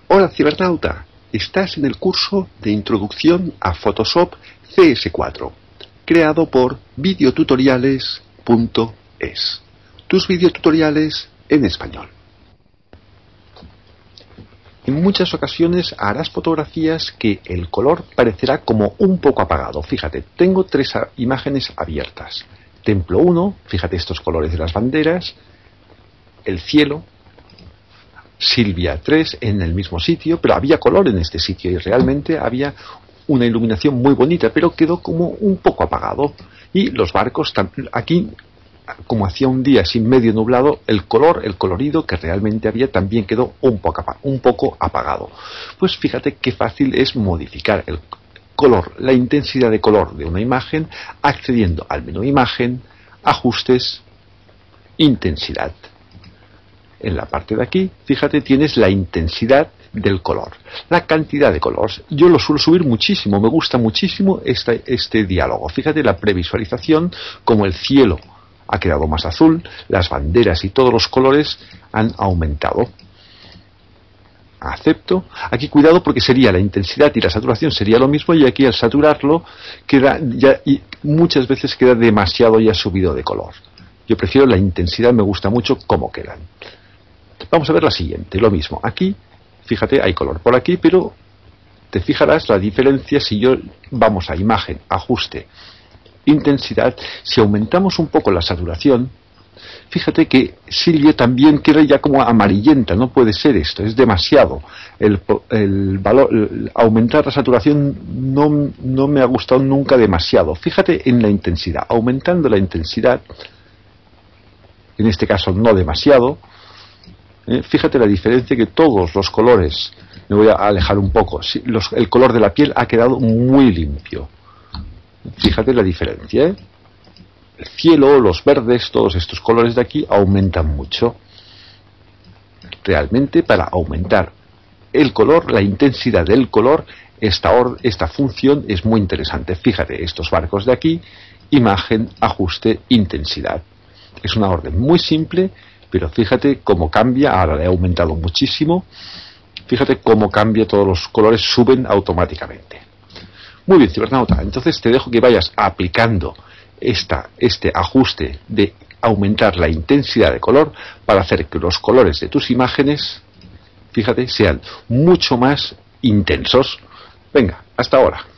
Hola cibernauta, estás en el curso de Introducción a Photoshop CS4, creado por videotutoriales.es, tus videotutoriales en español. En muchas ocasiones harás fotografías que el color parecerá como un poco apagado. Fíjate, tengo tres imágenes abiertas. Templo 1, fíjate estos colores de las banderas, el cielo, Silvia 3 en el mismo sitio, pero había color en este sitio y realmente había una iluminación muy bonita, pero quedó como un poco apagado. Y los barcos, aquí, como hacía un día así medio nublado, el colorido que realmente había también quedó un poco apagado. Pues fíjate qué fácil es modificar el color, la intensidad de color de una imagen, accediendo al menú Imagen, Ajustes, Intensidad. En la parte de aquí, fíjate, tienes la intensidad del color, la cantidad de colores. Yo lo suelo subir muchísimo, me gusta muchísimo este diálogo. Fíjate la previsualización, como el cielo ha quedado más azul, las banderas y todos los colores han aumentado. Acepto. Aquí cuidado porque sería la intensidad y la saturación sería lo mismo, y aquí al saturarlo queda ya, y muchas veces queda demasiado ya subido de color. Yo prefiero la intensidad, me gusta mucho cómo quedan. Vamos a ver la siguiente, lo mismo. Aquí, fíjate, hay color por aquí, pero te fijarás la diferencia si vamos a Imagen, Ajuste, Intensidad. Si aumentamos un poco la saturación, fíjate que Silvia también queda ya como amarillenta. No puede ser esto, es demasiado. Aumentar la saturación no me ha gustado nunca demasiado. Fíjate en la intensidad, aumentando la intensidad, en este caso no demasiado. Fíjate la diferencia, que todos los colores, me voy a alejar un poco, el color de la piel ha quedado muy limpio. Fíjate la diferencia, ¿eh? El cielo, los verdes, todos estos colores de aquí aumentan mucho. Realmente, para aumentar el color, la intensidad del color, esta función es muy interesante. Fíjate, estos barcos de aquí, Imagen, Ajuste, Intensidad. Es una orden muy simple, pero fíjate cómo cambia. Ahora le he aumentado muchísimo. Fíjate cómo cambia, todos los colores suben automáticamente. Muy bien, cibernauta. Entonces te dejo que vayas aplicando este ajuste de aumentar la intensidad de color para hacer que los colores de tus imágenes, fíjate, sean mucho más intensos. Venga, hasta ahora.